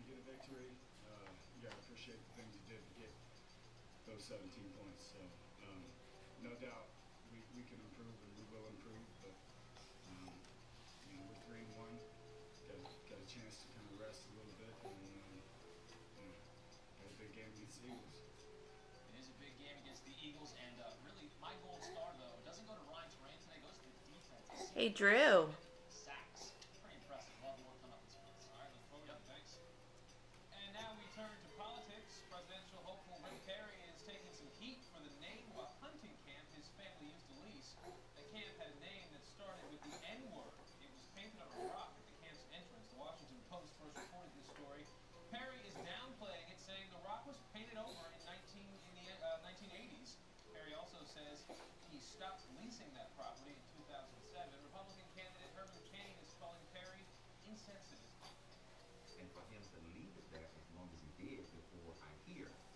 get a victory, you got to appreciate the things you did to get those 17 points. So no doubt we can improve and we will improve, but we're 3-1. Got a chance to kind of rest a little bit and got a big game against the Eagles. It is a big game against the Eagles, and really, my gold star, though, doesn't go to Ryan Terrain today, goes to the defense. Hey, Drew. 7 sacks. Pretty impressive. A lot of work coming up this week. All right, look forward to it. Thanks. And now we turn to politics. Presidential hopeful Rick Perry is taking some heat for the name of a hunting camp his family used to lease. The camp had a name that started with the N-word. It was painted on a rock at the camp's entrance. The Washington Post first reported this story. Perry is downplaying it, saying the rock was painted over in the 1980s. Perry also says he stopped leasing that property in 2007. Republican candidate Herman Cain is calling Perry insensitive. And for him to leave it there as long as he did before I hear